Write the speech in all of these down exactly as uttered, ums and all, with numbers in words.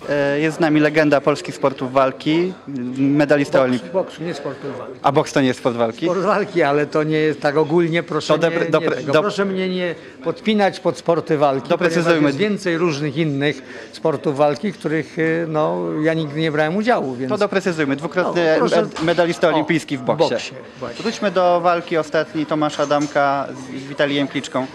Jest z nami legenda polskich sportów walki, medalista olimpijski. Boks, nie sportu walki. A boks to nie jest sport walki? Sport walki, ale to nie jest tak ogólnie, proszę, To nie, dopre- nie dopre- tego. do- proszę mnie nie podpinać pod sporty walki, Doprecyzujmy. ponieważ jest więcej różnych innych sportów walki, w których no, ja nigdy nie brałem udziału. Więc... To doprecyzujmy. Dwukrotny No, proszę- med- medalista olimpijski w O, boksie. w boksie, właśnie. Wróćmy do walki ostatniej Tomasza Adamka z Witalijem Kliczką.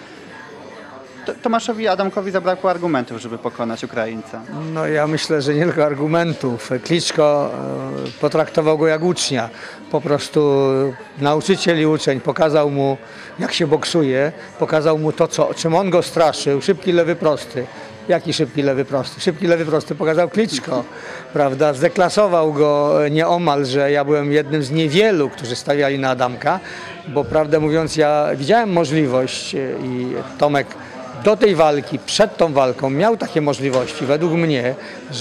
To- Tomaszowi Adamkowi zabrakło argumentów, żeby pokonać Ukraińca. No ja myślę, że nie tylko argumentów. Kliczko e, potraktował go jak ucznia. Po prostu nauczyciel i uczeń pokazał mu, jak się boksuje, pokazał mu to, co, czym on go straszył. Szybki lewy prosty. Jaki szybki lewy prosty? Szybki lewy prosty pokazał Kliczko, prawda? Zdeklasował go nieomal, że ja byłem jednym z niewielu, którzy stawiali na Adamka, bo prawdę mówiąc ja widziałem możliwość e, i Tomek do tej walki, przed tą walką miał takie możliwości, według mnie,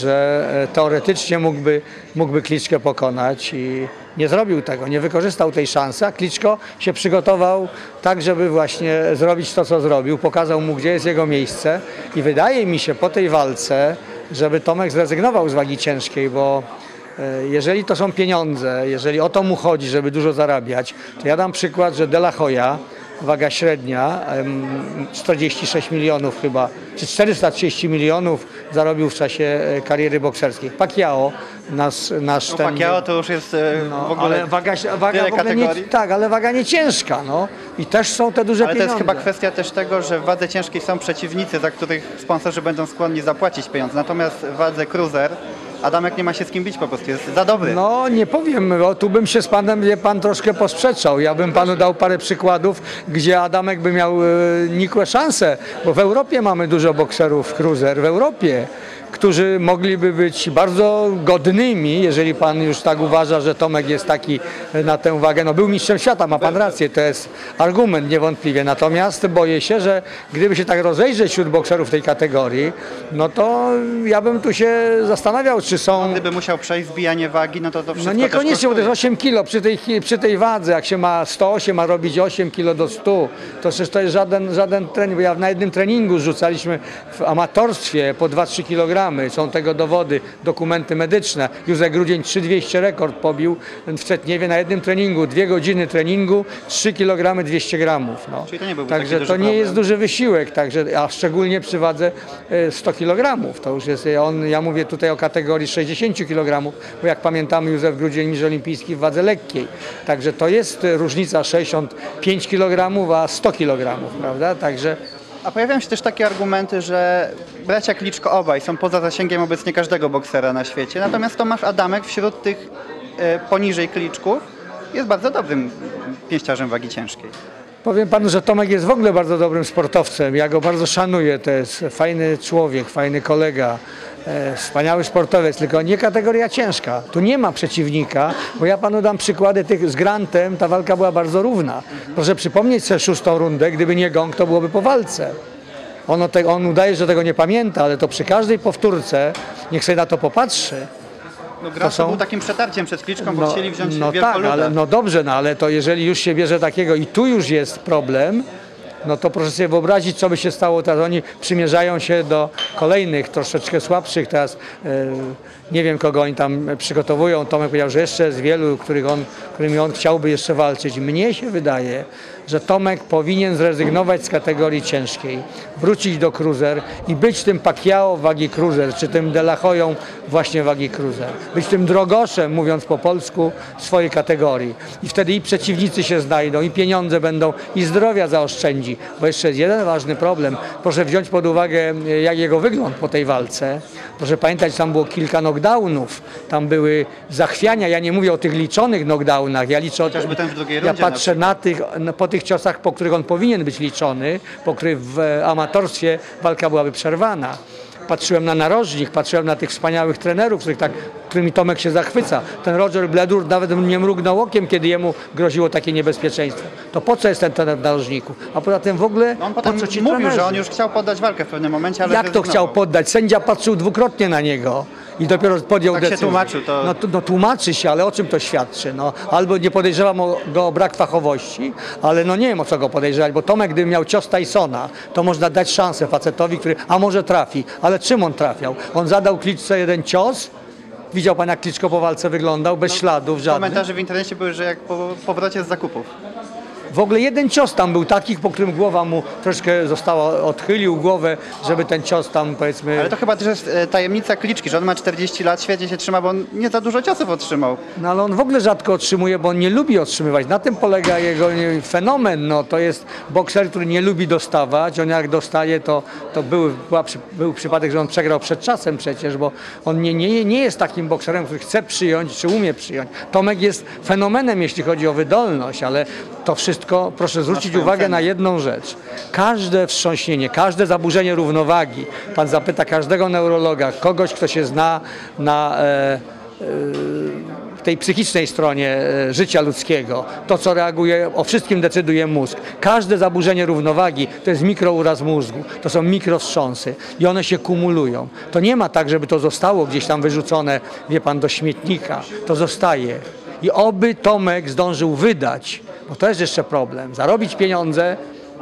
że teoretycznie mógłby, mógłby Kliczkę pokonać i nie zrobił tego, nie wykorzystał tej szansy, a Kliczko się przygotował tak, żeby właśnie zrobić to, co zrobił, pokazał mu, gdzie jest jego miejsce i wydaje mi się po tej walce, żeby Tomek zrezygnował z wagi ciężkiej, bo jeżeli to są pieniądze, jeżeli o to mu chodzi, żeby dużo zarabiać, to ja dam przykład, że De La Hoya, waga średnia, czterdzieści sześć milionów chyba, czy czterysta trzydzieści milionów zarobił w czasie kariery bokserskiej. Pacquiao, nasz, nasz No, ten... Pacquiao to już jest e, No, w ogóle ale waga, waga tyle w ogóle nie, kategorii. tak, ale waga nie ciężka, no. I też są te duże Ale to pieniądze. jest chyba kwestia też tego, że w wadze ciężkiej są przeciwnicy, za których sponsorzy będą skłonni zapłacić pieniądze. Natomiast w wadze cruiser Adamek nie ma się z kim bić, po prostu jest za dobry. No nie powiem, bo tu bym się z panem, wie pan, troszkę posprzeczał. Ja bym panu dał parę przykładów, gdzie Adamek by miał e, nikłe szanse, bo w Europie mamy dużo bokserów cruiser, w Europie, którzy mogliby być bardzo godnymi, jeżeli pan już tak uważa, że Tomek jest taki na tę wagę. No był mistrzem świata, ma pan rację, to jest argument niewątpliwie. Natomiast boję się, że gdyby się tak rozejrzeć wśród bokserów tej kategorii, no to ja bym tu się zastanawiał, czy są... Gdyby musiał przejść zbijanie wagi, no to to wszystko No niekoniecznie, bo to jest też osiem kilo przy tej, przy tej wadze, jak się ma sto osiem, a robić osiem kilo do stu, to przecież to jest żaden, żaden trening, bo ja na jednym treningu rzucaliśmy w amatorstwie po dwa trzy kilogramy, są tego dowody, dokumenty medyczne. Józef Grudzień trzy dwieście rekord pobił w Czetniewie na jednym treningu, dwie godziny treningu, trzy kilogramy dwieście gramów. No. Czyli to nie byłby Także taki duży to nie problem. jest duży wysiłek, także, a szczególnie przy wadze e, sto kilogramów. To już jest, on, ja mówię tutaj o kategorii sześćdziesiąt kilogramów, bo jak pamiętamy Józef Grudzień mistrz olimpijski w wadze lekkiej. Także to jest różnica sześćdziesiąt pięć kilogramów, a sto kilogramów, prawda? Także A pojawiają się też takie argumenty, że bracia Kliczko obaj są poza zasięgiem obecnie każdego boksera na świecie, natomiast Tomasz Adamek wśród tych e, poniżej Kliczków jest bardzo dobrym pięściarzem wagi ciężkiej. powiem panu, że Tomek jest w ogóle bardzo dobrym sportowcem. Ja go bardzo szanuję. To jest fajny człowiek, fajny kolega, e, wspaniały sportowiec, tylko nie kategoria ciężka. Tu nie ma przeciwnika, bo ja panu dam przykłady tych z Grantem. Ta walka była bardzo równa. Proszę przypomnieć sobie szóstą rundę. Gdyby nie gong, to byłoby po walce. On, te, on udaje, że tego nie pamięta, ale to przy każdej powtórce, niech sobie na to popatrzy. No, Grant są- był takim przetarciem przed Kliczką, bo chcieli wziąć no tak, wielkoluda. ale no dobrze, no ale to jeżeli już się bierze takiego i tu już jest problem, no to proszę sobie wyobrazić, co by się stało teraz. Oni przymierzają się do kolejnych, troszeczkę słabszych teraz. E, nie wiem, kogo oni tam przygotowują. Tomek powiedział, że jeszcze jest wielu, których on, którymi on chciałby jeszcze walczyć. Mnie się wydaje, że Tomek powinien zrezygnować z kategorii ciężkiej, wrócić do cruiser i być tym Pacquiao wagi cruiser, czy tym De La Hoyą właśnie wagi cruiser. Być tym drogoszem, mówiąc po polsku, swojej kategorii. I wtedy i przeciwnicy się znajdą, i pieniądze będą, i zdrowia zaoszczędzi. Bo jeszcze jest jeden ważny problem. Proszę wziąć pod uwagę, jak jego wygląd po tej walce. Proszę pamiętać, tam było kilka knockdownów, tam były zachwiania. Ja nie mówię o tych liczonych knockdownach, ja liczę o Chociażby ten w drugiej ja rundzie na patrzę na tych, no, po tych ciosach, po których on powinien być liczony, po których w amatorstwie walka byłaby przerwana. Patrzyłem na narożnik, patrzyłem na tych wspaniałych trenerów, których tak, którymi Tomek się zachwyca. Ten Roger Bledur nawet nie mrugnął okiem, kiedy jemu groziło takie niebezpieczeństwo. To po co jest ten trener w narożniku? A poza tym w ogóle No on po potem co ci mówił, trenerzy? że on już chciał poddać walkę w pewnym momencie, ale Jak to zrezygnował. chciał poddać? Sędzia patrzył dwukrotnie na niego i dopiero podjął Tak się decyzję. tłumaczył, to- No, to- no tłumaczy się, ale o czym to świadczy? No, albo nie podejrzewam o, go o brak fachowości, ale no nie wiem o co go podejrzewać, bo Tomek gdyby miał cios Tysona, to można dać szansę facetowi, który a może trafi, ale czym on trafiał? On zadał Kliczce jeden cios, widział pan jak Kliczko po walce wyglądał, bez śladów żadnych. Komentarze w internecie były, że jak po powrocie z zakupów. W ogóle jeden cios tam był taki, po którym głowa mu troszkę została, odchylił głowę, żeby ten cios tam powiedzmy... Ale to chyba też jest e, tajemnica Kliczki, że on ma czterdzieści lat, świetnie się trzyma, bo on nie za dużo ciosów otrzymał. No ale on w ogóle rzadko otrzymuje, bo on nie lubi otrzymywać. Na tym polega jego nie, fenomen. No, to jest bokser, który nie lubi dostawać. On jak dostaje, to, to był, była, przy- był przypadek, że on przegrał przed czasem przecież, bo on nie, nie, nie jest takim bokserem, który chce przyjąć, czy umie przyjąć. Tomek jest fenomenem, jeśli chodzi o wydolność, ale to wszystko, proszę zwrócić swoją uwagę cenę. na jedną rzecz. Każde wstrząśnienie, każde zaburzenie równowagi, pan zapyta każdego neurologa, kogoś, kto się zna na... E, w tej psychicznej stronie e, życia ludzkiego, to co reaguje, o wszystkim decyduje mózg. Każde zaburzenie równowagi to jest mikrouraz mózgu, to są mikrowstrząsy i one się kumulują. To nie ma tak, żeby to zostało gdzieś tam wyrzucone, wie pan, do śmietnika. To zostaje. I oby Tomek zdążył wydać, bo to jest jeszcze problem, zarobić pieniądze,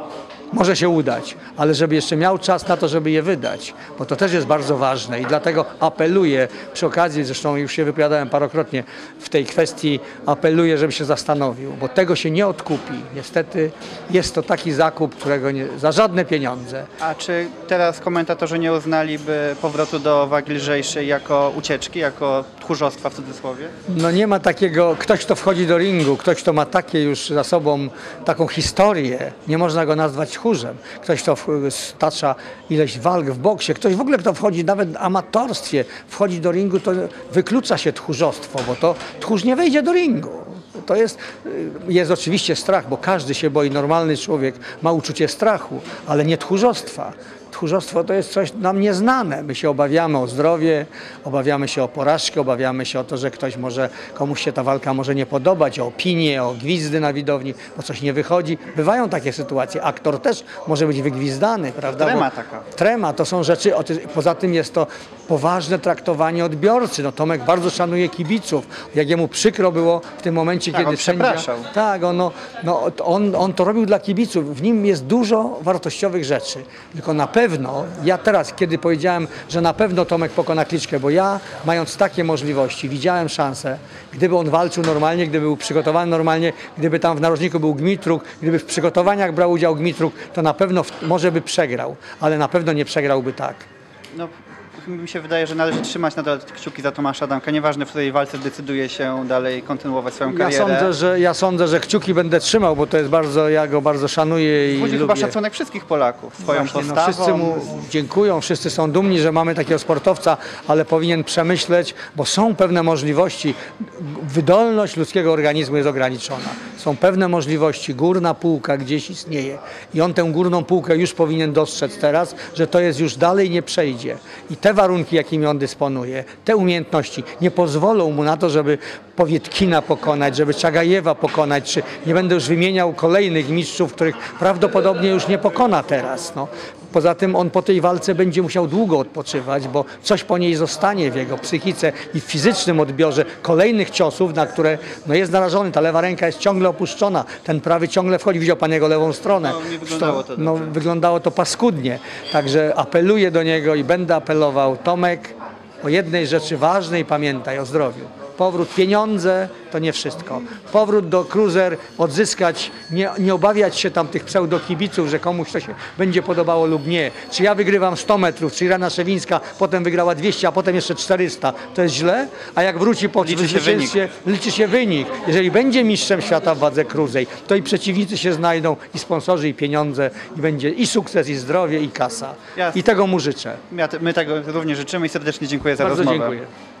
może się udać, ale żeby jeszcze miał czas na to, żeby je wydać, bo to też jest bardzo ważne i dlatego apeluję, przy okazji, zresztą już się wypowiadałem parokrotnie w tej kwestii, apeluję, żeby się zastanowił, bo tego się nie odkupi. Niestety jest to taki zakup, którego nie, za żadne pieniądze. A czy teraz komentatorzy nie uznaliby powrotu do wagi lżejszej jako ucieczki, jako tchórzostwa w cudzysłowie? No nie ma takiego, ktoś kto wchodzi do ringu, ktoś kto ma takie już za sobą taką historię, nie można go nazwać tchórzem. Ktoś kto w- stacza ileś walk w boksie, ktoś w ogóle kto wchodzi nawet w amatorstwie, wchodzi do ringu, to wyklucza się tchórzostwo, bo to tchórz nie wejdzie do ringu. To jest, jest oczywiście strach, bo każdy się boi, normalny człowiek ma uczucie strachu, ale nie tchórzostwa. Tchórzostwo to jest coś nam nieznane. My się obawiamy o zdrowie, obawiamy się o porażkę, obawiamy się o to, że ktoś może, komuś się ta walka może nie podobać, o opinię, o gwizdy na widowni, bo coś nie wychodzi. Bywają takie sytuacje. Aktor też może być wygwizdany, prawda? Trema Bo- taka. Trema to są rzeczy, o ty- poza tym jest to poważne traktowanie odbiorcy. No, Tomek bardzo szanuje kibiców. Jak jemu przykro było w tym momencie, Tak, kiedy on sędzia... przepraszał. Tak, on, no, no, on, on to robił dla kibiców. W nim jest dużo wartościowych rzeczy. Tylko na pewno, ja teraz, kiedy powiedziałem, że na pewno Tomek pokona Kliczkę, bo ja, mając takie możliwości, widziałem szansę, gdyby on walczył normalnie, gdyby był przygotowany normalnie, gdyby tam w narożniku był Gmitruk, gdyby w przygotowaniach brał udział Gmitruk, to na pewno w, może by przegrał, ale na pewno nie przegrałby tak. No, mi się wydaje, że należy trzymać nadal kciuki za Tomasza Adamka. Nieważne, w której walce decyduje się dalej kontynuować swoją Ja karierę. sądzę, że, ja sądzę, że kciuki będę trzymał, bo to jest bardzo, ja go bardzo szanuję i Budzi lubię. chyba szacunek wszystkich Polaków swoją Właśnie, no, postawą. wszyscy mu dziękują, wszyscy są dumni, że mamy takiego sportowca, ale powinien przemyśleć, bo są pewne możliwości. Wydolność ludzkiego organizmu jest ograniczona. Są pewne możliwości, górna półka gdzieś istnieje i on tę górną półkę już powinien dostrzec teraz, że to jest już dalej nie przejdzie. I te warunki, jakimi on dysponuje, te umiejętności nie pozwolą mu na to, żeby Powietkina pokonać, żeby Czagajewa pokonać, czy nie będę już wymieniał kolejnych mistrzów, których prawdopodobnie już nie pokona teraz. No. Poza tym on po tej walce będzie musiał długo odpoczywać, bo coś po niej zostanie w jego psychice i w fizycznym odbiorze kolejnych ciosów, na które no, jest narażony. Ta lewa ręka jest ciągle opuszczona, ten prawy ciągle wchodzi, widział pan jego lewą stronę. No, nie wyglądało to no, dobrze. wyglądało to paskudnie. Także apeluję do niego i będę apelował. Tomek, o jednej rzeczy ważnej pamiętaj, o zdrowiu. Powrót, pieniądze to nie wszystko. Powrót do cruiser, odzyskać, nie, nie obawiać się tam tych pseudokibiców, że komuś to się będzie podobało lub nie. Czy ja wygrywam sto metrów, czy Irena Szewińska potem wygrała dwieście, a potem jeszcze czterysta. To jest źle? A jak wróci po Liczy się zwycięstwie, liczy się wynik. Jeżeli będzie mistrzem świata w wadze cruiser, to i przeciwnicy się znajdą, i sponsorzy, i pieniądze, i będzie i sukces, i zdrowie, i kasa. Jasne. I tego mu życzę. Ja, my tego również życzymy i serdecznie dziękuję za Bardzo rozmowę. dziękuję.